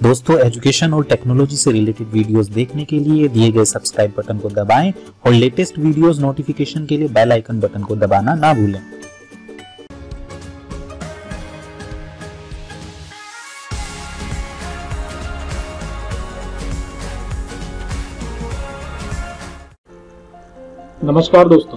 दोस्तों, एजुकेशन और टेक्नोलॉजी से रिलेटेड वीडियोस देखने के लिए दिए गए सब्सक्राइब बटन को दबाएं और लेटेस्ट वीडियोस नोटिफिकेशन के लिए बेल आइकन बटन को दबाना ना भूलें। नमस्कार दोस्तों,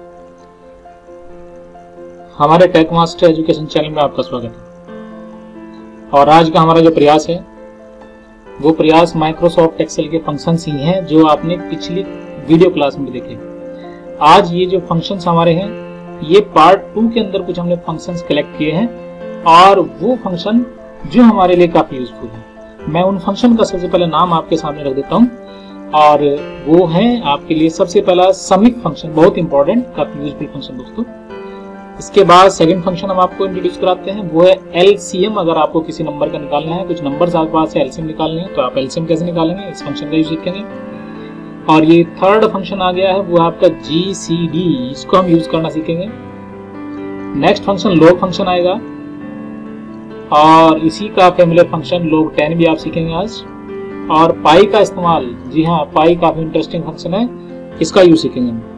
हमारे टेक मास्टर एजुकेशन चैनल में आपका स्वागत है। और आज का हमारा जो प्रयास है वो प्रयास माइक्रोसॉफ्ट एक्सेल के फंक्शंस ही हैं जो आपने पिछली वीडियो क्लास में देखे। आज ये जो फंक्शंस हमारे हैं ये पार्ट 2 के अंदर कुछ हमने फंक्शंस कलेक्ट किए हैं और वो फंक्शन जो हमारे लिए काफी यूजफुल है। मैं उन फंक्शन का सबसे पहले नाम आपके सामने रख देता हूँ और वो है आपके लिए सबसे पहला समिफ फंक्शन, बहुत इंपॉर्टेंट, काफी यूजफुल फंक्शन दोस्तों। इसके बाद सेकंड फंक्शन हम आपको इंट्रोड्यूस कराते हैं, वो है एलसीएम। अगर आपको किसी नंबर का निकालना है, कुछ नंबर्स आपके पास है, एलसीएम निकालने हैं, तो आप एलसीएम कैसे निकालेंगे, इस फंक्शन का यूज सीखेंगे। और ये थर्ड फंक्शन आ गया है, वो आपका जीसीडी, इसको हम यूज करना सीखेंगे। नेक्स्ट फंक्शन लॉग फंक्शन आएगा और इसी का फैमिलियर फंक्शन log 10 भी आप सीखेंगे आज। और पाई का इस्तेमाल, जी हाँ, पाई काफी इंटरेस्टिंग फंक्शन है, इसका यूज सीखेंगे।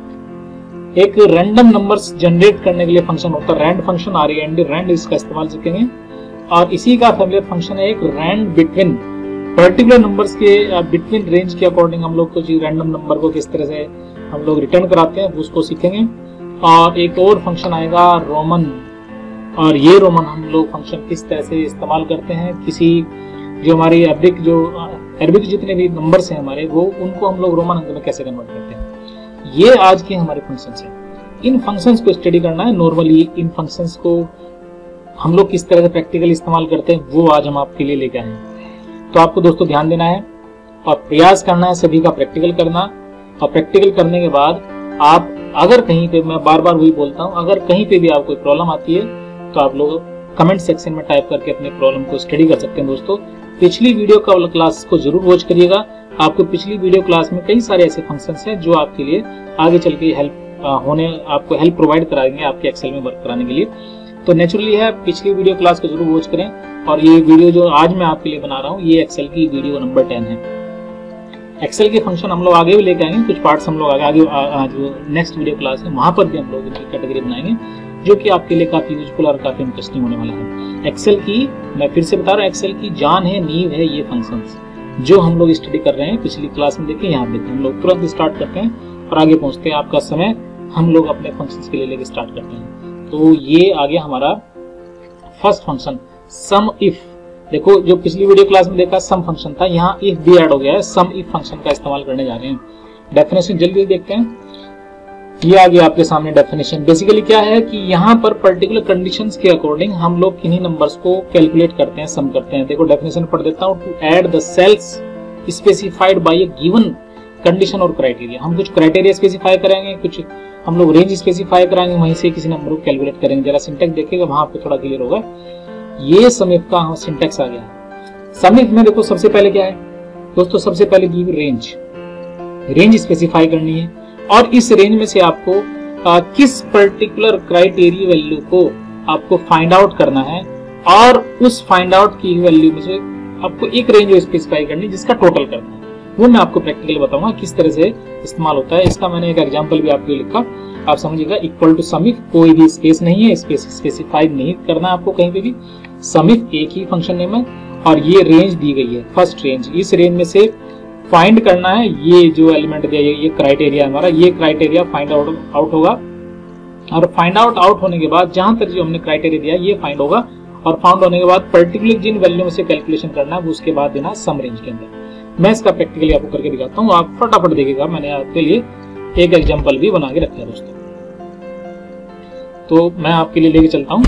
एक रैंडम नंबर्स जनरेट करने के लिए फंक्शन होता है रैंड फंक्शन, रैंड, इसका इस्तेमाल सीखेंगे। और इसी का फैमिलियर फंक्शन है एक रैंड बिटवीन, पर्टिकुलर नंबर्स के बिटवीन रेंज के अकॉर्डिंग हम लोग कुछ रैंडम नंबर को किस तरह से हम लोग रिटर्न कराते हैं उसको सीखेंगे। और एक और फंक्शन आएगा रोमन, और ये रोमन हम लोग फंक्शन किस तरह से इस्तेमाल करते हैं, किसी जो हमारी अरबिक जितने भी नंबर्स हैं हमारे, वो उनको हम लोग रोमन अंक में कैसे कन्वर्ट करते हैं। ये आज के हमारे फंक्शंस हैं। इन फंक्शंस को स्टडी करना है। नॉर्मली इन फंक्शंस को हम लोग किस तरह से प्रैक्टिकल इस्तेमाल करते हैं वो आज हम आपके लिए लेकर आए हैं। तो आपको दोस्तों ध्यान देना है और प्रयास करना है सभी का प्रैक्टिकल करना। और प्रैक्टिकल करने के बाद आप अगर कहीं पे, मैं बार बार वही बोलता हूँ, अगर कहीं पे भी आपको कोई प्रॉब्लम आती है तो आप लोग कमेंट सेक्शन में टाइप करके अपने प्रॉब्लम को स्टडी कर सकते हैं। दोस्तों, पिछली वीडियो का क्लास को जरूर वॉच करिएगा। आपको पिछली वीडियो क्लास में कई सारे ऐसे फंक्शंस हैं जो आपके लिए आगे चल के आपको हेल्प प्रोवाइड कराएंगे आपके एक्सेल में वर्क कराने के लिए। तो नेचुरली है, पिछली वीडियो क्लास को जरूर वॉच करें। और ये वीडियो जो आज मैं आपके लिए बना रहा हूँ ये एक्सेल की वीडियो नंबर 10 है। एक्सेल के फंक्शन हम लोग आगे भी लेके आएंगे, कुछ पार्ट्स हम लोग आगे जो नेक्स्ट वीडियो क्लास है वहां पर भी हम लोग इनकी कैटेगरी बनाएंगे जो कि आपके लिए काफी यूजफुल और काफी इंटरेस्टिंग होने वाला है। एक्सेल की, मैं फिर से बता रहा हूँ, एक्सेल की जान है, नींव है ये फंक्शंस जो हम लोग स्टडी कर रहे हैं। पिछली क्लास में देखें, यहाँ देखें, हम लोग तुरंत स्टार्ट करते हैं और आगे पहुंचते हैं। आपका समय हम लोग अपने फंक्शंस के लिए लेके स्टार्ट करते हैं। तो ये आ गया हमारा फर्स्ट फंक्शन सम इफ। देखो, जो पिछली वीडियो क्लास में देखा सम फंक्शन था, यहाँ इफ भी ऐड हो गया है। सम इफ फंक्शन का इस्तेमाल करने जा रहे हैं। डेफिनेशन जल्दी देखते हैं। ये आ गया आपके सामने डेफिनेशन। बेसिकली क्या है कि यहाँ पर पर्टिकुलर कंडीशंस के अकॉर्डिंग हम लोग किन्हीं नंबर्स को कैलकुलेट करते हैं, सम करते हैं। देखो डेफिनेशन पढ़ देता हूँ। To add the cells specified by a given condition और क्राइटेरिया। हम कुछ क्राइटेरिया स्पेसिफाई करेंगे, कुछ हम लोग रेंज स्पेसिफाई कराएंगे, वहीं से किसी नंबर को कैलकुलेट करेंगे। जरा सिंटेक्स देखिएगा, वहां आपको थोड़ा क्लियर होगा। ये समिफ का सिंटेक्स आ गया है। समिफ में देखो सबसे पहले क्या है दोस्तों, सबसे पहले गिव रेंज स्पेसिफाई करनी है और इस रेंज में से आपको किस पर्टिकुलर क्राइटेरिया वैल्यू को आपको फाइंड आउट करना है और उस फाइंड आउट की वैल्यू में से आपको एक रेंज स्पेसिफाई करनी है जिसका टोटल करना है। वो मैं आपको प्रैक्टिकली बताऊंगा किस तरह से इस्तेमाल होता है। इसका मैंने एक एग्जांपल भी आपको लिखा, आप समझिएगा। इक्वल टू समिफ, कोई भी स्पेस नहीं है, स्पेस स्पेसिफाई नहीं करना आपको कहीं पे भी। समिफ एक ही फंक्शन नेम है और ये रेंज दी गई है, फर्स्ट रेंज। इस रेंज में से फाइंड करना है, ये जो एलिमेंट दिया ये क्राइटेरिया हमारा, ये क्राइटेरिया फाइंड आउट होगा। और फाइंड आउट होने के बाद जहां तक जो हमने क्राइटेरिया दिया ये फाइंड होगा और फाउंड होने के बाद पर्टिकुलर जिन वैल्यू में से कैलकुलेशन करना है वो उसके बाद देना सम रेंज के अंदर। मैं इसका प्रैक्टिकली आपको करके दिखाता हूँ, आप फटाफट देखिएगा। मैंने आपके लिए एक एग्जाम्पल भी बना के रखा है दोस्तों। तो मैं आपके लिए लेके चलता हूँ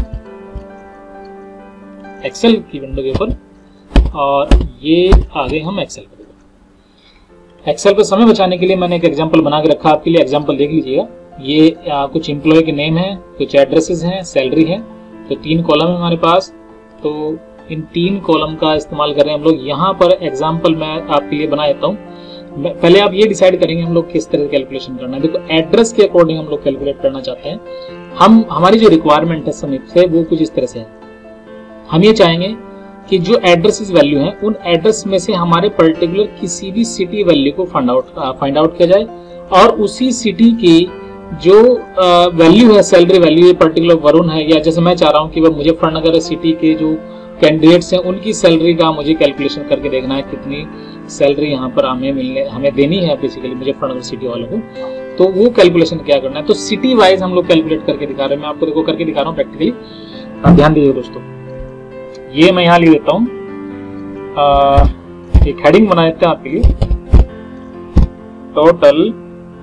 एक्सेल की विंडो के ऊपर और ये आ गए हम एक्सेल पर। एक्सेल पे समय बचाने के लिए मैंने एक एग्जांपल बना के रखा आपके लिए, एग्जांपल देख लीजिएगा। ये कुछ एम्प्लॉय के नेम है, कुछ एड्रेसेस हैं, सैलरी है। तो 3 कॉलम है हमारे पास। तो इन 3 कॉलम का इस्तेमाल कर रहे हैं हम लोग। यहाँ पर एग्जांपल मैं आपके लिए बना देता हूँ। पहले आप ये डिसाइड करेंगे हम लोग किस तरह से कैलकुलेशन करना है। देखो एड्रेस के अकॉर्डिंग हम लोग कैलकुलेट करना चाहते हैं। हमारी जो रिक्वायरमेंट है समिफ से वो कुछ इस तरह से है। हम ये चाहेंगे कि जो एड्रेसेस वैल्यू हैं उन एड्रेस में से हमारे पर्टिकुलर किसी भी सिटी वैल्यू को फाइंड आउट किया जाए और उसी सिटी की जो वैल्यू है, सैलरी वैल्यू, ये पर्टिकुलर वरुण है, या जैसे मैं चाह रहा हूँ कि वह मुजफ्फरनगर सिटी के जो कैंडिडेट्स हैं उनकी सैलरी का मुझे कैलकुलेशन करके देखना है कितनी सैलरी यहाँ पर हमें देनी है बेसिकली मुजफ्फरनगर सिटी वालों को, तो वो कैलकुलेशन क्या करना है। तो सिटी वाइज हम लोग कैलकुलेट करके दिखा रहे हैं। मैं आपको देखो करके दिखा रहा हूँ प्रैक्टिकली, ध्यान दीजिए दोस्तों। ये मैं यहाँ लिख देता हूँ, एक हेडिंग बना देते हैं आपके लिए, टोटल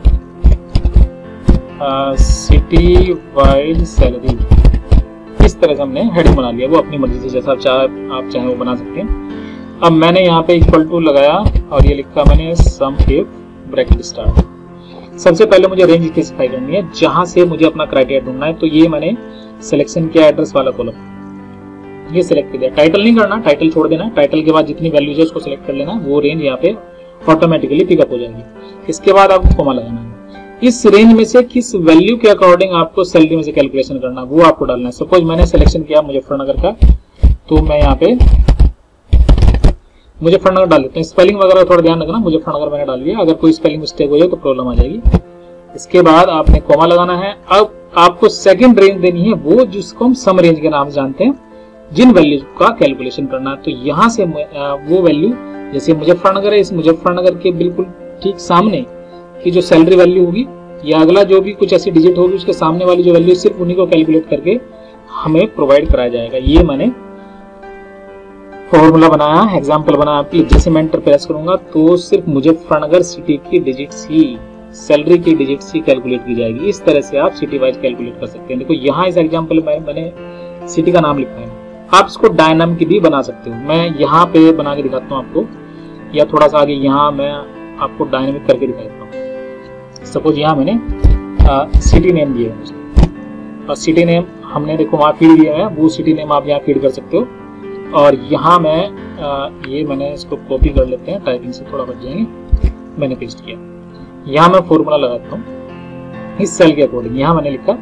सिटी वाइड सैलरी। इस तरह से हमने हेडिंग बना लिया, वो अपनी मर्जी से जैसा आप चाहें वो बना सकते हैं। अब मैंने यहाँ पे इक्वल टू लगाया और ये लिखा मैंने सम इफ ब्रैकेट स्टार्ट। सबसे पहले मुझे रेंज स्पेसिफाई करनी है जहां से मुझे अपना क्राइटेरिया ढूंढना है। तो ये मैंने सिलेक्शन किया एड्रेस वाला कॉलम, ये सिलेक्ट कर दिया। टाइटल नहीं करना, टाइटल छोड़ देना। टाइटल के बाद जितनी वैल्यूज है उसको सिलेक्ट कर लेना, वो रेंज यहाँ पे ऑटोमेटिकली पिकअप हो जाएगी। इसके बाद आपको कॉमा लगाना है। इस रेंज में से किस वैल्यू के अकॉर्डिंग आपको सैलरी में से कैलकुलेशन करना वो आपको डालना है। सपोज मैंने सिलेक्शन किया मुजफ्फरनगर का, तो मैं यहाँ पे मुजफ्फरनगर डाल देते हैं। स्पेलिंग वगैरह थोड़ा ध्यान रखना, मुजफ्फरनगर मैंने डाल दिया, अगर कोई स्पेलिंग मिस्टेक हो जाए तो प्रॉब्लम आ जाएगी। इसके बाद आपने कॉमा लगाना है। अब आपको सेकंड रेंज देनी है, वो जिसको हम सम रेंज के नाम से जानते हैं, जिन वैल्यूज का कैलकुलेशन करना है। तो यहाँ से वो वैल्यू, जैसे मुजफ्फरनगर है, इस मुजफ्फरनगर के बिल्कुल ठीक सामने की जो सैलरी वैल्यू होगी या अगला जो भी कुछ ऐसी डिजिट होगी उसके सामने वाली जो वैल्यू, सिर्फ उन्हीं को कैलकुलेट करके हमें प्रोवाइड कराया जाएगा। ये मैंने फॉर्मूला बनाया, एग्जांपल बनाया आपके लिए। जैसे मैं एंटर प्रेस करूंगा तो सिर्फ मुजफ्फरनगर सिटी की डिजिट्स ही, सैलरी की डिजिट्स ही कैलकुलेट की जाएगी। इस तरह से आप सिटी वाइज कैलकुलेट कर सकते हैं। देखो यहाँ इस एग्जांपल में मैंने सिटी का नाम लिखा है, आप इसको डायनामिक भी बना सकते हो। मैं यहाँ पे बना के दिखाता हूँ आपको, या थोड़ा सा आगे यहाँ मैं आपको डायनामिक करके दिखा देता हूँ। सपोज यहाँ मैंने सिटी नेम दिया है और सिटी नेम हमने देखो वहाँ फीड दिया है, वो सिटी नेम आप यहाँ फीड कर सकते हो। और यहाँ मैं ये मैंने इसको कॉपी कर लेते हैं, टाइपिंग से थोड़ा बच जाएंगे। मैंने पेस्ट किया, यहाँ मैं फॉर्मूला लगाता हूँ इस सेल के अकॉर्डिंग। यहाँ मैंने लिखा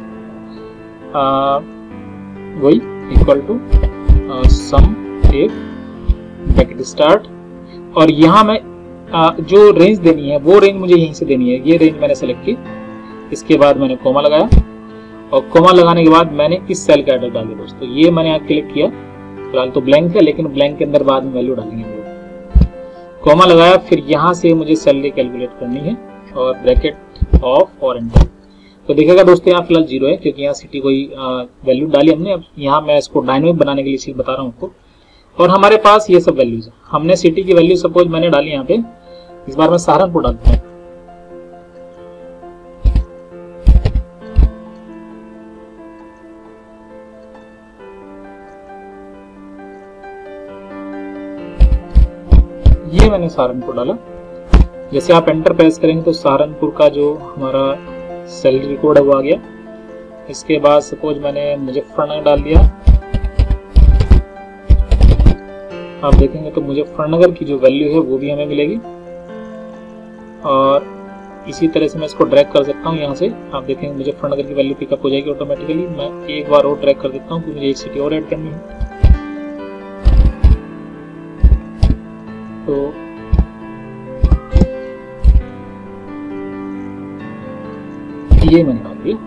वही equal to sum if bracket start, और यहाँ मैं जो रेंज देनी है वो रेंज मुझे यहीं से देनी है। ये रेंज मैंने सेलेक्ट की, इसके बाद मैंने कॉमा लगाया और कॉमा लगाने के बाद मैंने इस सेल का एड्रेस डाल दिया। दोस्तों ये मैंने यहाँ क्लिक किया, फिलहाल तो ब्लैंक है, लेकिन ब्लैंक के अंदर बाद में वैल्यू डालेंगे हम लोग। कॉमा लगाया, फिर यहाँ से मुझे सैलरी कैलकुलेट करनी है और ब्रैकेट ऑफ और एंटर। तो देखिएगा दोस्तों यहाँ फिलहाल 0 है क्योंकि यहाँ सिटी कोई वैल्यू डाली हमने। अब यहाँ मैं इसको डायनामिक बनाने के लिए चीज बता रहा हूँ आपको। और हमारे पास ये सब वैल्यूज है, हमने सिटी की वैल्यू सपोज मैंने डाली यहाँ पे, इस बार मैं सहारनपुर डालता हूँ। ये मैंने सहारनपुर डाला। जैसे आप एंटर प्रेस करेंगे तो सहारनपुर का जो हमारा सैलरी कोड है वो आ गया। इसके बाद सपोज मैंने मुजफ्फरनगर डाल दिया, आप देखेंगे तो मुजफ्फरनगर की जो वैल्यू है वो भी हमें मिलेगी। और इसी तरह से मैं इसको ड्रैग कर सकता हूँ यहाँ से, आप देखेंगे मुजफ्फरनगर की वैल्यू पिकअप हो जाएगी ऑटोमेटिकली। मैं एक बार और ड्रैग कर देता हूँ क्योंकि मुझे एक सिटी और ऐड करनी है। तो ये मैंने डाल दिया,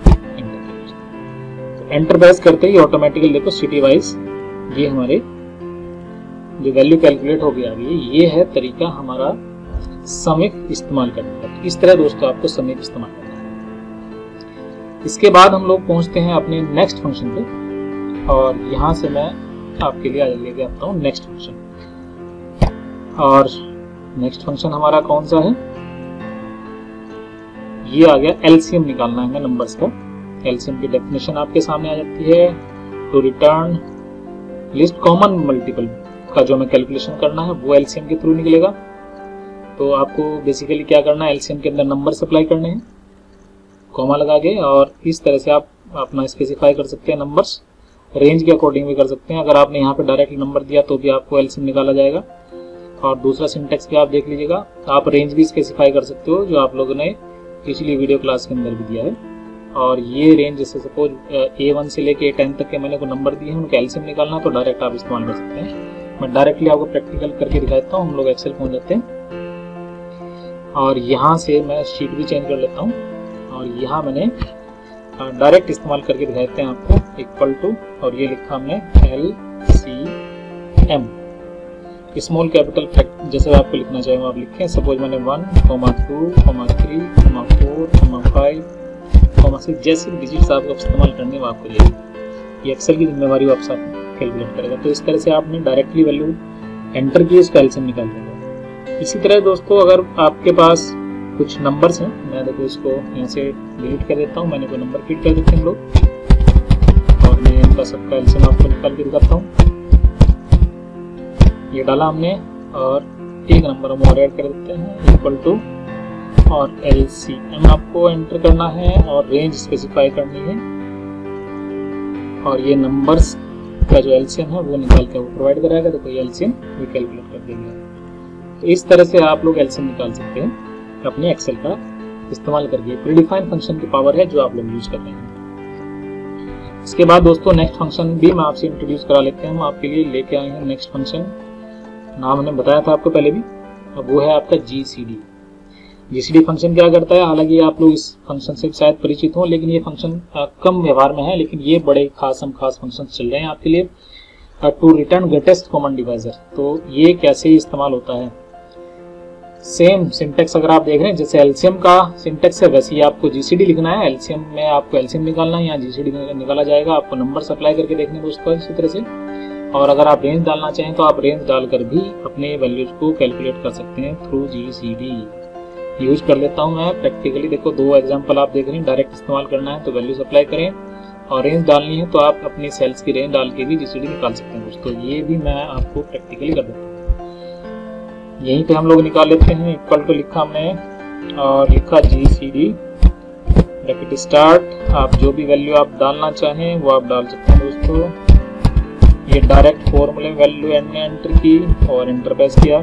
एंटर प्रेस करते ही ऑटोमेटिकली देखो सिटी वाइज ये हमारे जो वैल्यू कैलकुलेट हो गया। ये है तरीका हमारा समिफ इस्तेमाल करने का। तो इस तरह दोस्तों आपको समिफ इस्तेमाल करना है। इसके बाद हम लोग पहुंचते हैं अपने नेक्स्ट फंक्शन पे, और यहां से मैं आपके लिए लेके आता हूं नेक्स्ट फंक्शन। और नेक्स्ट फंक्शन हमारा कौन सा है, ये आ गया एलसीएम निकालना है नंबर्स का। एलसीएम की डेफिनेशन आपके सामने आ जाती है, to return least common multiple का जो हमें कैलकुलेशन करना है वो एलसीएम के थ्रू निकलेगा। तो आपको बेसिकली क्या करना है, एलसीएम के अंदर नंबर सप्लाई करने हैं कॉमा लगा के, और इस तरह से आप अपना स्पेसिफाई कर सकते हैं नंबर्स। रेंज के अकॉर्डिंग भी कर सकते हैं, अगर आपने यहाँ पे डायरेक्ट नंबर दिया तो भी आपको एलसीएम निकाला जाएगा। और दूसरा सिंटेक्स भी आप देख लीजिएगा, आप रेंज भी स्पेसिफाई कर सकते हो जो आप लोगों ने पिछली वीडियो क्लास के अंदर भी दिया है। और ये रेंज जैसे सपोज A1 से लेके A10 तक के मैंने को नंबर दिए हैं, उनका एलसीएम निकालना तो डायरेक्ट आप इस्तेमाल कर सकते हैं। मैं डायरेक्टली आपको प्रैक्टिकल करके दिखाता हूँ। हम लोग एक्सेल पहुंच जाते हैं और यहाँ से मैं शीट भी चेंज कर लेता हूँ और यहाँ मैंने डायरेक्ट इस्तेमाल करके दिखाते हैं आपको इक्वल टू, और ये लिखा हमने LCM, स्मॉल कैपिटल फैक्ट जैसे आपको लिखना चाहिए आप लिखें। सपोज मैंने 1, 2, 3, 4, 5, 6 जैसे डिजिट्स आपको इस्तेमाल करने वो आपको ये एक्सेल की जिम्मेवारी आप सब कैलकुलेट करेगा। तो इस तरह से आपने डायरेक्टली वैल्यू एंटर की, इसका एलसीएम निकाल देगा। इसी तरह दोस्तों अगर आपके पास कुछ नंबर्स हैं, मैं देखो इसको यहाँ से डिलीट कर देता हूँ, मैंने कोई नंबर फीड कर देते हैं हम लोग और मैं इनका सबका एलसीएम आपको निकाल के दिखाता हूँ। ये डाला हमने और एक नंबर हम और ऐड कर देते हैं इक्वल टू, और LCM आपको एंटर करना है और रेंज स्पेसिफाई करनी है और ये नंबर्स का जो LCM है वो निकाल के वो प्रोवाइड कराएगा। तो कोई LCM भी कैलकुलेट कर देंगे। तो इस तरह से आप लोग LCM निकाल सकते हैं अपने एक्सेल का इस्तेमाल करके। प्रीडिफाइंड फंक्शन की पावर है जो आप लोग यूज कर रहे हैं। इसके बाद दोस्तों नेक्स्ट फंक्शन भी मैं आपसे इंट्रोड्यूस करा लेते हैं। हम आपके लिए लेके आए हैं नेक्स्ट फंक्शन, नाम हमने बताया था आपको पहले भी, और वो है आपका GCD फंक्शन क्या करता है। हालांकि आप लोग इस फंक्शन से शायद परिचित हो, लेकिन ये फंक्शन कम व्यवहार में है, लेकिन ये बड़े खास फंक्शन चल रहे हैं आपके लिए। To return greatest common divisor, तो ये कैसे इस्तेमाल होता है। सेम सिंटेक्स अगर आप देख रहे हैं जैसे LCM का सिंटेक्स है, वैसे ही आपको GCD लिखना है। LCM में आपको LCM निकालना है, यहाँ GCD निकाला जाएगा। आपको नंबर अप्लाई करके देखने दोस्तों इसी तरह से। और अगर आप रेंज डालना चाहें तो आप रेंज डालकर भी अपने वैल्यूज को कैलकुलेट कर सकते हैं थ्रू GCD। यूज कर लेता हूं मैं प्रैक्टिकली। देखो 2 एग्जांपल आप देख रहे हैं। डायरेक्ट इस्तेमाल करना है तो वैल्यूज अप्लाई करें, और रेंज डालनी है तो आप अपनी सेल्स की रेंज डाल के भी GCD निकाल सकते हैं दोस्तों। ये भी मैं आपको प्रैक्टिकली कर देता हूँ। यहीं पे हम लोग निकाल लेते हैं। इक्वल टू लिखा हमने और लिखा GCD ब्रैकेट स्टार्ट। आप जो भी वैल्यू आप डालना चाहें वो आप डाल सकते हैं दोस्तों। ये डायरेक्ट फॉर्मूले वैल्यू एंटर की और एंटर प्रेस किया,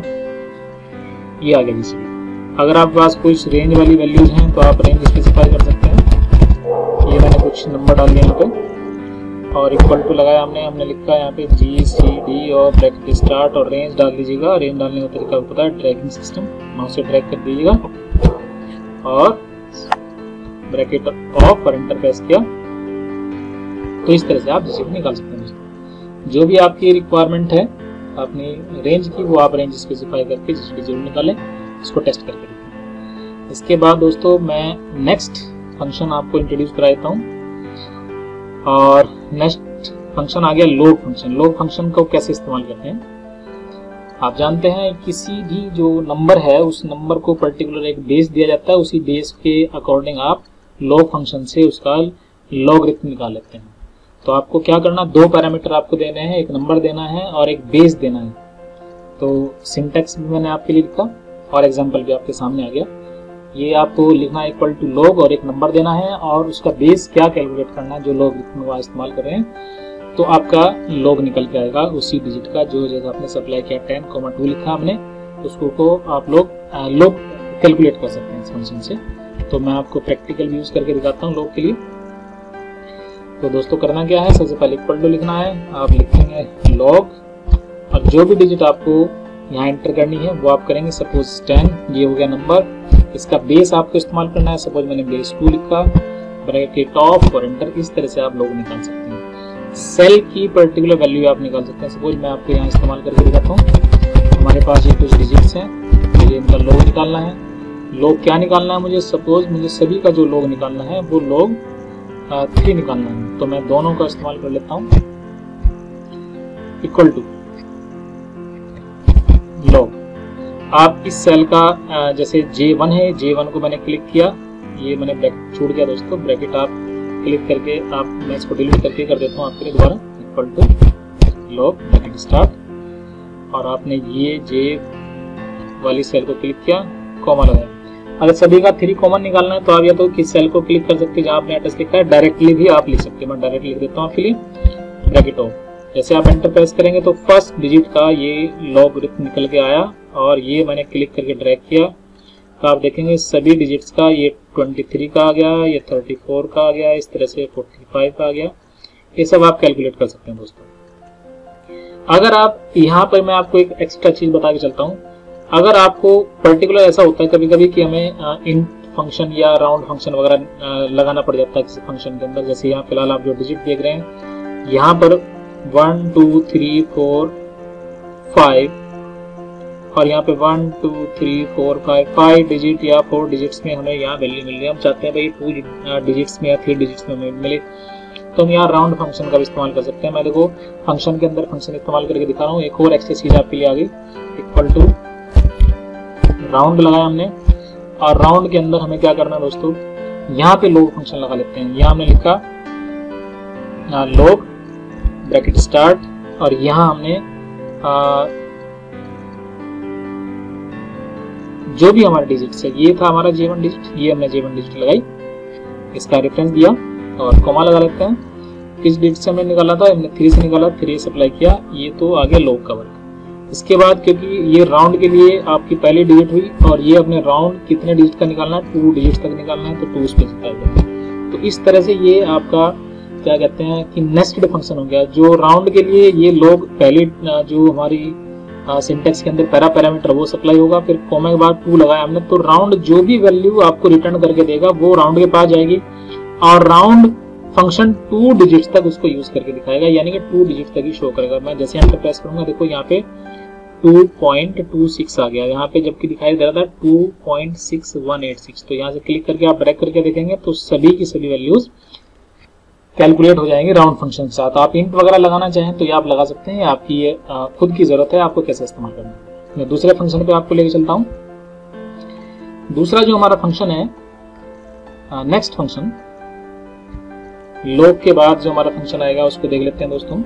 ये आ गया GCD। अगर आपके पास कुछ रेंज वाली वैल्यूज हैं तो आप रेंज स्पेसिफाई कर सकते हैं। ये मैंने कुछ नंबर डाल दिया यहाँ पे और इक्वल टू लगाया हमने लिखा है यहाँ पे GCD और ब्रैकेट स्टार्ट और रेंज डाल दीजिएगा। रेंज डालने का तरीका पता है, ड्रैगिंग सिस्टम, माउस से ड्रैग कर दीजिएगा और ब्रैकेट ऑफ और एंटर प्रेस किया। तो इस तरह से आप GCD निकाल सकते हैं। जो भी आपकी रिक्वायरमेंट है अपनी रेंज की, वो आप रेंज स्पेसिफाई करके GCD जरूर निकालें, इसको टेस्ट करके देखें। इसके बाद दोस्तों मैं नेक्स्ट फंक्शन आपको इंट्रोड्यूस करा देता हूँ, और नेक्स्ट फंक्शन आ गया लॉग फंक्शन। लॉग फंक्शन को कैसे इस्तेमाल करते हैं आप जानते हैं। किसी भी जो नंबर है उस नंबर को पर्टिकुलर एक बेस दिया जाता है, उसी बेस के अकॉर्डिंग आप लॉग फंक्शन से उसका लॉगरिथम निकाल लेते हैं। तो आपको क्या करना, 2 पैरामीटर आपको देने हैं, एक नंबर देना है और एक बेस देना है। तो सिंटेक्स भी मैंने आपके लिए लिखा और एग्जाम्पल भी आपके सामने आ गया। ये आपको लिखना है इक्वल टू लॉग और एक नंबर देना है और उसका बेस क्या कैलकुलेट करना है, जो लॉगरिथम का इस्तेमाल कर रहे हैं। तो आपका लॉग निकल के आएगा उसी डिजिट का जो जैसे आपने सप्लाई किया 10,2 लिखा हमने, उसको को आप लोग लॉग कैलकुलेट कर सकते हैं इस फंक्शन से। तो मैं आपको प्रैक्टिकल यूज करके दिखाता हूँ लॉग के लिए। तो दोस्तों करना क्या है, सबसे पहले इक्वल टू लिखना है, आप लिखेंगे लॉग और जो भी डिजिट आपको यहाँ एंटर करनी है वो आप करेंगे। सपोज 10, ये हो गया नंबर। इसका बेस आपको इस्तेमाल करना है। सपोज मैंने बेस 2 लिखा, ब्रैकेट ऑफ और एंटर। इस तरह से आप लोग निकाल सकते हैं। सेल की पर्टिकुलर वैल्यू आप निकाल सकते हैं। सपोज मैं आपको यहाँ इस्तेमाल करके दिखाता हूँ। हमारे पास ये कुछ डिजिट्स हैं, तो ये इनका लॉग निकालना है। लॉग क्या निकालना है मुझे, सपोज मुझे सभी का जो लॉग निकालना है वो लॉग 3 निकालना है। तो मैं दोनों का इस्तेमाल कर लेता हूँ। इक्वल टू लॉग, आप इस सेल का जैसे J1 है, J1 को मैंने क्लिक किया, ये मैंने ब्रैकेट छोड़ दिया दोस्तों। ब्रैकेट आप क्लिक करके आप, मैं इसको डिलीट करके कर देता हूँ आपके लिए दोबारा। Equal to log bracket start, और आपने ये J वाली सेल को क्लिक किया, कॉमा लगाया। अगर सभी का 3 कॉमन निकालना है तो आप या तो किस सेल को क्लिक कर सकते हैं जहाँ आपने एड्रेस लिखा है, डायरेक्टली भी आप लिख सकते हैं। मैं डायरेक्ट लिख देता हूँ आपके लिए ब्रैकेट ऑफ। जैसे आप एंटर प्रेस करेंगे तो फर्स्ट डिजिट का ये लॉगरिथम निकल के आया, और ये मैंने क्लिक करके ड्रैग किया तो आप देखेंगे सभी डिजिट्स का ये 23 का आ गया, ये 34 का आ गया, इस तरह से 45 का आ गया। ये सब आप कैलकुलेट कर सकते हैं दोस्तों। अगर आप यहाँ पर, मैं आपको एक एक्स्ट्रा चीज बता के चलता हूँ, अगर आपको पर्टिकुलर ऐसा होता है कभी कभी कि हमें इंट फंक्शन या राउंड फंक्शन वगैरह लगाना पड़ जाता है किसी फंक्शन के अंदर, जैसे यहाँ फिलहाल आप जो डिजिट देख रहे हैं यहाँ पर 1 2 3 4 5 और यहाँ पे 1 2 3 4 5 डिजिट या 4 डिजिट्स में हमें यहाँ वैल्यू मिल रही है। हम चाहते हैं भाई 2 डिजिट्स में या 3 डिजिट्स में हमें मिले, तो हम यहाँ राउंड फंक्शन का भी इस्तेमाल कर सकते हैं। मैं देखो फंक्शन के अंदर फंक्शन इस्तेमाल करके दिखा रहा हूँ। एक और एक्स्ट्रा चीज आपके लिए आ गई, इक्वल टू राउंड लगाया हमने, और राउंड के अंदर हमें क्या करना है दोस्तों, यहाँ पे लॉग फंक्शन लगा लेते हैं। यहाँ हमने लिखा लॉग ब्रैकेट स्टार्ट, और यहाँ हमने जो भी हमारा डिजिट है, ये था हमारा J1 डिजिट, ये हमने J1 डिजिट लगाई, इसका रेफरेंस दिया और कॉमा लगा लेते हैं। किस डिजिट से हमने निकाला था, हमने 3 से निकाला, 3 से अप्लाई किया, ये तो आगे लॉग का वर्क। इसके बाद क्योंकि ये राउंड के लिए आपकी पहली डिजिट हुई और ये अपने राउंड कितने डिजिट का निकालना है, 2 डिजिट तक निकालना है, तो 2 स्पेसिफाई करना। तो इस तरह से ये आपका क्या कहते हैं कि नेस्टेड फंक्शन हो गया। जो राउंड के लिए ये लॉग पहली जो हमारी सिंटेक्स के अंदर पैरामीटर वो सप्लाई होगा, फिर कॉमा के बाद 2 लगाया हमने, तो राउंड जो भी वैल्यू आपको रिटर्न करके देगा वो राउंड के पास जाएगी, और राउंड फंक्शन 2 डिजिट्स तक उसको यूज करके दिखाएगा, यानी कि 2 डिजिट तक ही शो करेगा। मैं जैसे एंटर प्रेस करूंगा, देखो यहाँ पे 2.26 आ गया, यहाँ पे जबकि दिखाई दे रहा था 2.6186। तो यहाँ से क्लिक करके आप ब्रेक करके देखेंगे तो सभी की सभी वैल्यूज कैलकुलेट हो जाएंगे राउंड फंक्शन के साथ। आप इंट वगैरह लगाना चाहें तो ये आप लगा सकते हैं, आपकी ये खुद की जरूरत है, आपको कैसे इस्तेमाल करना है। मैं दूसरे फंक्शन पे आपको लेके चलता हूँ। दूसरा जो हमारा फंक्शन है, नेक्स्ट फंक्शन, लॉग के बाद जो हमारा फंक्शन आएगा उसको देख लेते हैं दोस्तों।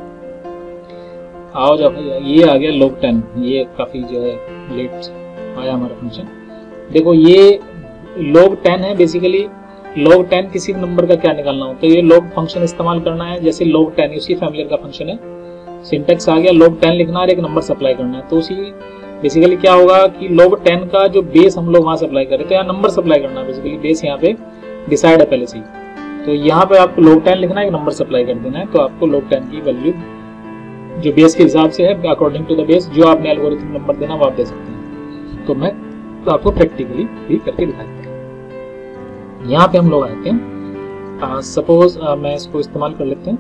आओ जब ये आ गया log 10, ये काफी जो है लेट आया हमारा फंक्शन। देखो ये log 10 है, बेसिकली log 10 किसी नंबर का क्या निकालना हो तो ये log फंक्शन इस्तेमाल करना है। जैसे log 10 उसी फैमिली का फंक्शन है, सिंटेक्स आ गया, log 10 लिखना है, एक नंबर सप्लाई करना है। तो उसी बेसिकली क्या होगा कि log 10 का जो बेस हम लोग वहां सप्लाई कर रहे थे, यहाँ नंबर सप्लाई करना है, बेसिकली बेस यहाँ पे डिसाइड है पहले से ही। तो यहाँ पे आपको log 10 लिखना है, एक नंबर सप्लाई कर देना है, तो आपको log 10 की वैल्यू जो बेस के हिसाब से है, अकॉर्डिंग टू द बेस, जो आपने एल्गोरिथम नंबर देना वो आप दे सकते हैं। तो मैं आपको प्रैक्टिकली भी करके दिखाता हूँ। यहाँ पे हम लोग आते हैं, सपोज मैं इसको इस्तेमाल कर लेते हैं,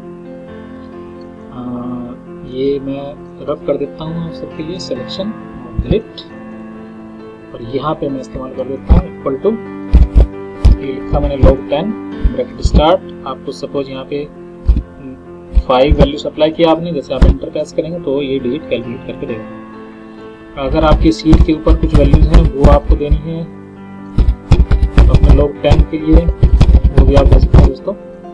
ये मैं रब कर देता हूँ आप सबके लिए, सिलेक्शन डिलीट, और यहाँ पे मैं इस्तेमाल कर देता हूँ इक्वल टू, ये लिखा मैंने log 10 ब्रैकेट स्टार्ट। आपको सपोज यहाँ पे 5 वैल्यू सप्लाई किया आपने, जैसे आप एंटर प्रेस करेंगे तो ये डिजिट कैलकुलेट करके देगा। अगर आपकी सीट के ऊपर कुछ वैल्यूज हैं वो आपको देनी है, तो अपने log 10 के लिए वो भी आप दे सकते हैं दोस्तों।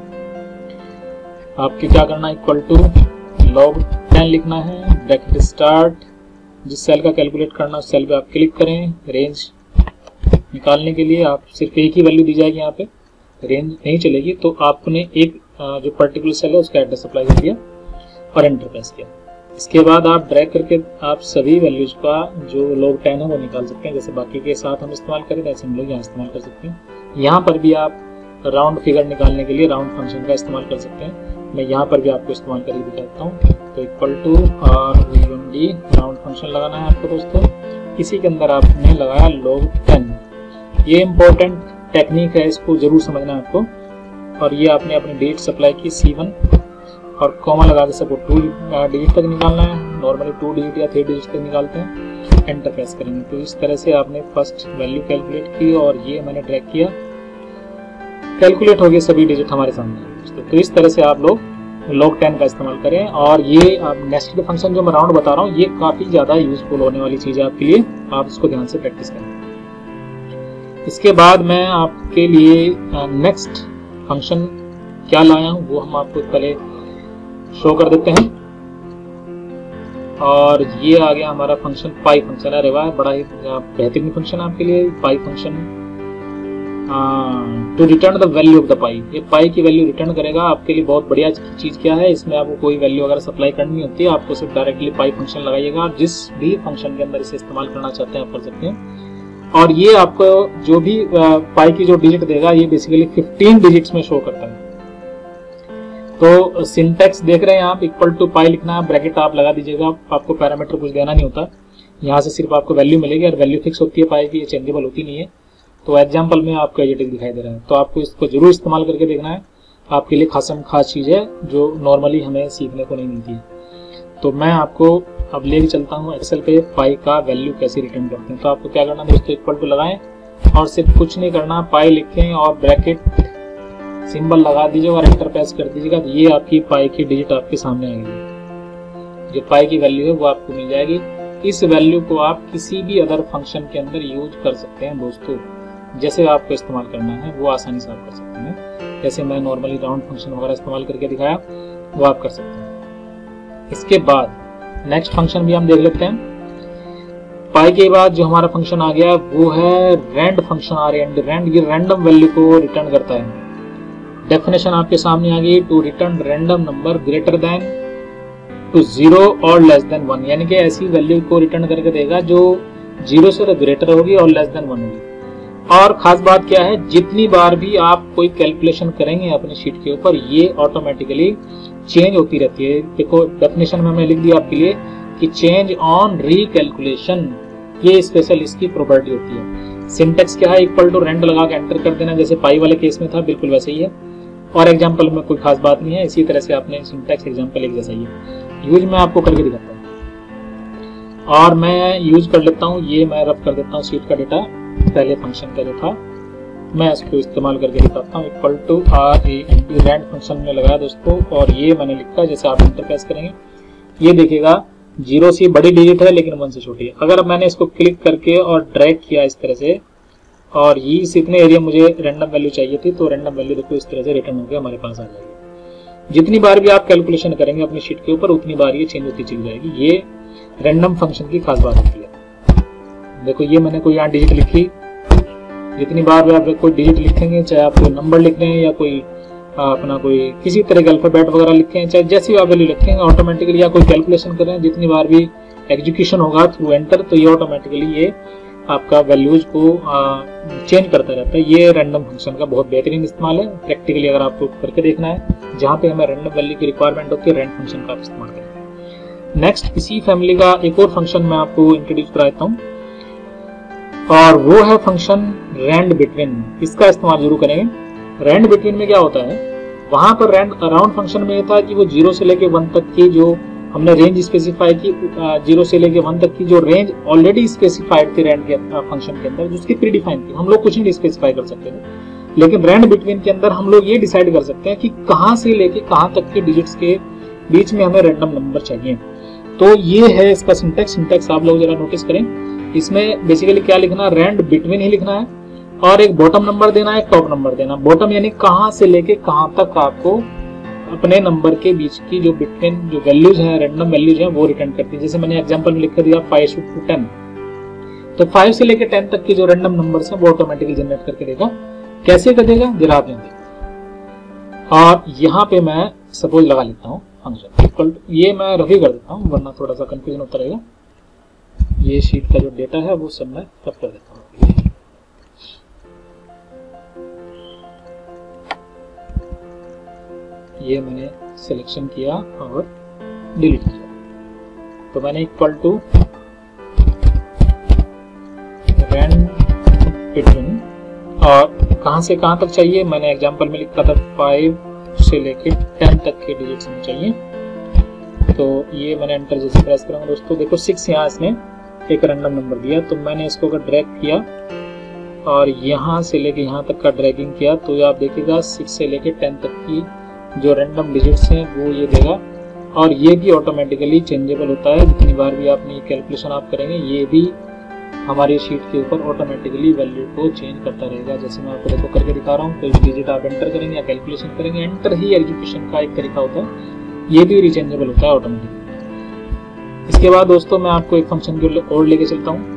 आपके क्या करना है, इक्वल टू log 10 लिखना है, ब्रैकेट स्टार्ट, जिस सेल का कैलकुलेट करना उस सेल पे आप क्लिक करें। रेंज निकालने के लिए आप सिर्फ एक ही वैल्यू दी जाएगी, यहाँ पे रेंज नहीं चलेगी, तो आपने एक जो पर्टिकुलर सेल है उसका एड्रेस अप्लाई कर दिया और एंटर प्रेस किया। इसके बाद आप ड्रैग करके आप सभी वैल्यूज का जो log 10 है वो निकाल सकते हैं, जैसे बाकी के साथ हम इस्तेमाल करें वैसे हम लोग यहाँ इस्तेमाल कर सकते हैं। यहाँ पर भी आप राउंड फिगर निकालने के लिए राउंड फंक्शन का इस्तेमाल कर सकते हैं। मैं यहाँ पर भी आपको इस्तेमाल करके दिखाता हूँ। तो इक्वल टू और राउंड फंक्शन लगाना है आपको दोस्तों। इसी के अंदर आपने लगाया log 10। ये इम्पोर्टेंट टेक्निक है, इसको जरूर समझना है आपको। और ये आपने अपनी डेट सप्लाई की C1 और कॉमा लगा के सबको 2 डिजिट तक निकालना है। नॉर्मली 2 डिजिट या 3 डिजिट तक निकालते हैं, एंटर प्रेस करेंगे। तो इस तरह से आपने फर्स्ट वैल्यू कैलकुलेट की और ये मैंने ड्रैग किया, कैलकुलेट हो गए सभी डिजिट हमारे सामने। तो इस तरह से आप लोग log 10 का इस्तेमाल करें। और ये नेस्टेड फंक्शन जो मैं राउंड बता रहा हूँ, ये काफी ज्यादा यूजफुल होने वाली चीज है आपके लिए, आप इसको ध्यान से प्रैक्टिस करें। इसके बाद मैं आपके लिए नेक्स्ट फंक्शन क्या लाया हूं वो हम आपको पहले शो कर देते हैं। और ये आ गया हमारा फंक्शन पाई फंक्शन है। वाह, बड़ा ही बेहतरीन फंक्शन है आपके लिए। Pi function to return the value of the pi, ये पाई की वैल्यू रिटर्न करेगा आपके लिए। बहुत बढ़िया चीज क्या है, इसमें आपको कोई वैल्यू अगर सप्लाई करनी होती है, आपको सिर्फ डायरेक्टली पाई फंक्शन लगाइएगा। आप जिस भी फंक्शन के अंदर इसे इस्तेमाल करना चाहते हैं आप कर सकते हैं। और ये आपको जो भी पाई की जो डिजिट देगा, ये बेसिकली 15 डिजिट्स में शो करता है। तो सिंटैक्स देख रहे हैं आप, इक्वल टू पाई लिखना है, ब्रैकेट आप लगा दीजिएगा, आपको पैरामीटर कुछ देना नहीं होता, यहाँ से सिर्फ आपको वैल्यू मिलेगी और वैल्यू फिक्स होती है पाई की, ये चेंजेबल होती नहीं है। तो एग्जाम्पल में आपको ये टिक दिखाई दे रहा है, तो आपको इसको जरूर इस्तेमाल करके देखना है, आपके लिए खास चीज़ है जो नॉर्मली हमें सीखने को नहीं मिलती है। तो मैं आपको अब लेके चलता हूँ एक्सेल पे पाई का वैल्यू कैसे रिटर्न करते हैं। तो आपको क्या करना है दोस्तों, इक्वल टू लगाएं और सिर्फ कुछ नहीं करना, पाई लिखें और ब्रैकेट सिंबल लगा दीजिए और एंटर प्रेस कर दीजिएगा, तो ये आपकी पाई की डिजिट आपके सामने आएगी। जो पाई की वैल्यू है वो आपको मिल जाएगी। इस वैल्यू को आप किसी भी अदर फंक्शन के अंदर यूज कर सकते हैं दोस्तों, जैसे आपको इस्तेमाल करना है वो आसानी से आप कर सकते हैं। जैसे मैं नॉर्मली राउंड फंक्शन वगैरह इस्तेमाल करके दिखाया वो आप कर सकते हैं। इसके बाद नेक्स्ट फंक्शन भी हम देख लेते हैं। पाई के बाद जो हमारा फंक्शन आ गया वो है रेंड फंक्शन। रेंड ये रैंडम वैल्यू को रिटर्न करता है। डेफिनेशन आपके सामने आ गई, to return random number greater than to 0 और लेस देन 1, यानी कि ऐसी वैल्यू को रिटर्न करके देगा जो 0 से ग्रेटर होगी और लेस देन 1 होगी। और खास बात क्या है, जितनी बार भी आप कोई कैलकुलेशन करेंगे अपनी शीट के ऊपर ये ऑटोमेटिकली चेंज होती रहती है। देखो डेफिनेशन में मैंने लिख दिया आपके लिए कि चेंज ऑन रीकैलकुलेशन, ये स्पेशल इसकी प्रॉपर्टी होती है। सिंटेक्स क्या है, इक्वल टू रेंड लगा के एंटर कर देना, जैसे पाई वाले केस में था बिल्कुल वैसे ही है। और एग्जाम्पल में कोई खास बात नहीं है, इसी तरह से आपने सिंटेक्स एग्जाम्पल एक जैसा ही है। यूज मैं आपको करके दिखाता हूँ और मैं यूज कर लेता हूँ, ये मैं रफ कर देता हूँ शीट का डेटा पहले फंक्शन का जो था, मैं इसको इस्तेमाल करके दिखाता हूँ। इक्वल टू रेंड फंक्शन में लगाया दोस्तों और ये मैंने लिखा, जैसे आप एंटर प्रेस करेंगे ये देखिएगा 0 से बड़ी डिजिट है लेकिन 1 से छोटी है। अगर मैंने इसको क्लिक करके और ड्रैग किया इस तरह से और ये इतने एरिया मुझे रैंडम वैल्यू चाहिए थी, तो रैंडम वैल्यू देखो इस तरह से रिटर्न होकर हमारे पास आ जाएगी। जितनी बार भी आप कैलकुलेशन करेंगे अपनी शीट के ऊपर उतनी बार ये चेंज होती चली जाएगी। ये रैंडम फंक्शन की खास बात होती है। देखो ये मैंने कोई यहाँ डिजिट लिखी, जितनी बार भी आप कोई डिजिट लिखेंगे, चाहे आप कोई नंबर लिख रहे हैं या कोई अपना कोई किसी तरह के अल्फाबेट वगैरह लिखे हैं, चाहे जैसी भी आप वैल्यू लिखेंगे ऑटोमेटिकली, या कोई कैलकुलेशन कर रहे हैं, जितनी बार भी एग्जीक्यूशन होगा थ्रू एंटर तो ये ऑटोमेटिकली ये आपका वैल्यूज को चेंज करता रहता है। ये रैंडम फंक्शन का बहुत बेहतरीन इस्तेमाल है। प्रैक्टिकली अगर आपको करके देखना है, जहाँ पे हमें रैंडम वैल्यू की रिक्वायरमेंट होती है, रैंड फंक्शन का आप इस्तेमाल करेंगे। नेक्स्ट इसी फैमिली का एक और फंक्शन मैं आपको इंट्रोड्यूस करा देता हूँ और वो है फंक्शन रैंड बिटवीन। इसका इस्तेमाल जरूर करेंगे। रैंड बिटवीन में क्या होता है, वहां पर रैंड अराउंड फंक्शन में ये था कि वो 0 से लेके 1 तक की जो हमने रेंज स्पेसिफाई की, 0 से लेके 1 तक की जो रेंज ऑलरेडी स्पेसिफाइड थी रैंड के फंक्शन के अंदर, जिसकी प्री डिफाइन थी, हम लोग कुछ नहीं स्पेसिफाई कर सकते थे। लेकिन रैंड बिटवीन के अंदर हम लोग ये डिसाइड कर सकते हैं कि कहां से लेके कहां तक के डिजिट्स के बीच में हमें रैंडम नंबर चाहिए। तो ये है इसका सिंटैक्स आप लोग जरा नोटिस करें। इसमें बेसिकली क्या लिखना, रैंड बिटवीन ही लिखना है और एक बॉटम नंबर देना है, एक टॉप नंबर देना। बॉटम यानी कहां से लेके कहां तक आपको अपने नंबर के बीच की जो बिटवीन जो वैल्यूज हैं, रैंडम वैल्यूज हैं, वो रिटर्न करती है। जैसे मैंने एग्जांपल में लिख दिया 5 to 10, तो 5 से लेके 10 तक की जो रैंडम नंबर्स हैं वो ऑटोमेटिकली जनरेट करके देगा। कैसे कर देगा जरा आप जानिए। और यहाँ पे मैं सपोज लगा लेता हूँ फंक्शन इक्वल, ये मैं रफी कर देता हूँ वरना थोड़ा सा कंफ्यूजन होता रहेगा। ये शीट का जो डेटा है वो सब मैं रफ कर देता हूँ। ये मैंने सिलेक्शन किया और डिलीट किया, तो मैंने इक्वल टू रैंड बिटवीन और कहां से कहां तक चाहिए, मैंने एग्जांपल में लिखा था 5 से लेके 10 तक के डिजिट्स में चाहिए। तो ये मैंने एंटर जैसे प्रेस करूंगा दोस्तों, देखो 6 यहाँ इसने एक रैंडम नंबर दिया, तो मैंने इसको अगर ड्रैग किया और यहाँ से लेके यहाँ तक का ड्रैगिंग किया तो आप देखिएगा 6 से लेके 10 तक की जो रैंडम डिजिट्स हैं वो ये देगा। और ये भी ऑटोमेटिकली चेंजेबल होता है, जितनी बार भी आपने कैलकुलेशन आप करेंगे ये भी हमारी शीट के ऊपर ऑटोमेटिकली वैल्यू को चेंज करता रहेगा। जैसे मैं आपको देखो करके दिखा रहा हूँ, कोई डिजिट आप एंटर करेंगे या कैलकुलेशन करेंगे, एंटर ही एग्जीक्यूशन का एक तरीका होता है, ये भी रिचेंजेबल होता है ऑटोमेटिकली। इसके बाद दोस्तों मैं आपको एक फंक्शन की और लेके चलता हूँ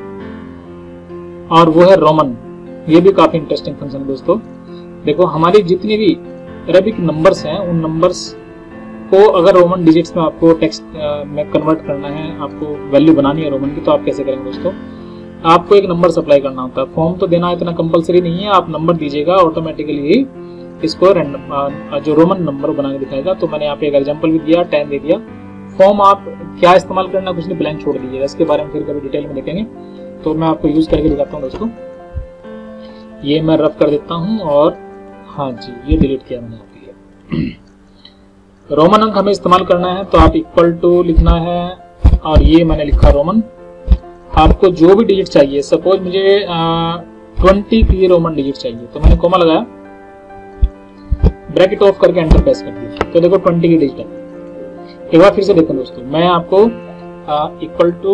और वो है रोमन। ये भी काफी इंटरेस्टिंग फंक्शन है दोस्तों। देखो हमारी जितनी भी अरेबिक नंबर्स हैं उन नंबर्स को अगर रोमन डिजिट्स में आपको टेक्स्ट में कन्वर्ट करना है, आपको वैल्यू बनानी है रोमन की, तो आप कैसे करेंगे दोस्तों, आपको एक नंबर सप्लाई करना होता है। फॉर्म तो देना इतना कंपलसरी नहीं है, आप नंबर दीजिएगा ऑटोमेटिकली इसको रैंडम जो रोमन नंबर बना के दिखाएगा। तो मैंने यहाँ पे एक एग्जांपल भी दिया, 10 दे दिया। फॉर्म आप क्या इस्तेमाल करना, कुछ नहीं, ब्लैंक छोड़ दीजिएगा। इसके बारे में फिर कभी डिटेल में देखेंगे। तो मैं आपको यूज करके दिखाता हूँ दोस्तों। ये मैं रफ कर देता हूँ और हाँ जी, ये डिलीट किया मैंने आपके लिए। रोमन अंक हमें इस्तेमाल करना है, तो आप इक्वल टू लिखना है और ये मैंने लिखा रोमन। आपको जो भी डिजिट चाहिए, सपोज मुझे 20 की रोमन डिजिट चाहिए, तो मैंने कोमा लगाया, ब्रैकेट ऑफ करके एंटर प्रेस कर दिया, तो देखो 20 की डिजिट है। एक बार फिर से देखो दोस्तों, मैं आपको इक्वल टू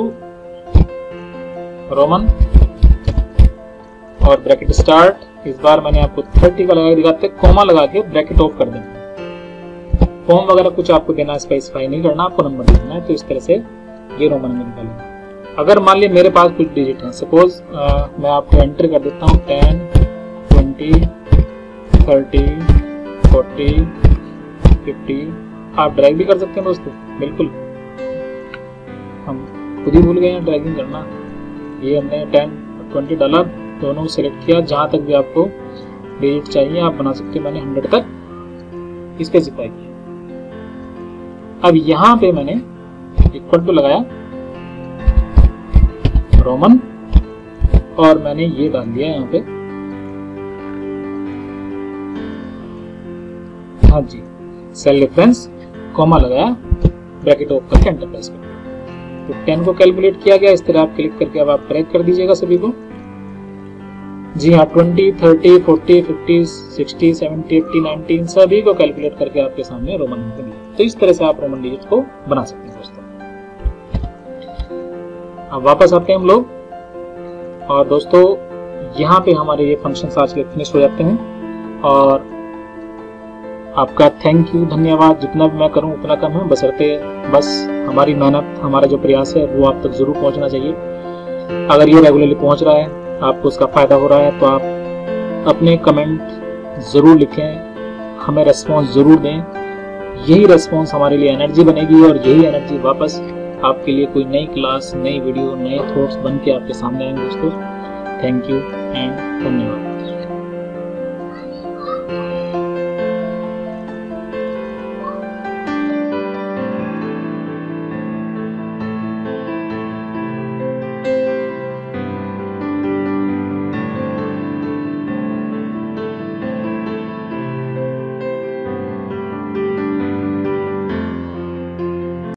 रोमन और ब्रैकेट स्टार्ट, इस बार मैंने आपको 30 का लगा के दिखाते, कोमा लगा के ब्रैकेट ऑफ कर देना। फॉर्म वगैरह कुछ आपको देना, स्पेसिफाई नहीं करना, आपको नंबर लिखना है। तो इस तरह से ये रोमन में निकालेंगे। अगर मान लिया मेरे पास कुछ डिजिट है, सपोज मैं आपको एंटर कर देता हूँ 10, 20, 30, 40, 50। आप ड्रैग भी कर सकते हैं दोस्तों, बिल्कुल। हम खुद ही भूल गए हैं ड्रैगिंग करना। ये हमने 10, 20 डाला, दोनों सेलेक्ट किया, जहां तक भी आपको डिजिट चाहिए आप बना सकते हैं। मैंने 100 तक स्पेसिफाई किया। अब यहां पे मैंने इक्वल टू लगाया रोमन और मैंने ये डाल दिया यहाँ पे, हाँ जी, सेल रेफरेंस, कॉमा लगाया, ब्रैकेट ऑफ करके एंटर प्रेस कर। तो 10 को कैलकुलेट किया गया। इस तरह आप क्लिक करके अब आप ट्रैक कर दीजिएगा सभी को। जी हाँ, 20, 30, 40, 50, 60, 70, 80, 90 सभी को कैलकुलेट करके आपके सामने रोमन नंबर मिले। तो इस तरह से आप रोमन डिजिट को बना सकते हैं दोस्तों। अब वापस आते हैं हम लोग, और दोस्तों यहाँ पे हमारे ये फंक्शंस आज के फिनिश हो जाते हैं। और आपका थैंक यू, धन्यवाद। जितना भी मैं करूं उतना कम है, बस हमारी मेहनत, हमारा जो प्रयास है वो आप तक जरूर पहुंचना चाहिए। अगर ये रेगुलरली पहुंच रहा है, आपको उसका फायदा हो रहा है, तो आप अपने कमेंट जरूर लिखें, हमें रेस्पॉन्स जरूर दें। यही रेस्पॉन्स हमारे लिए एनर्जी बनेगी और यही एनर्जी वापस आपके लिए कोई नई क्लास, नई वीडियो, नए थॉट्स बन के आपके सामने आएंगे दोस्तों। थैंक यू एंड धन्यवाद।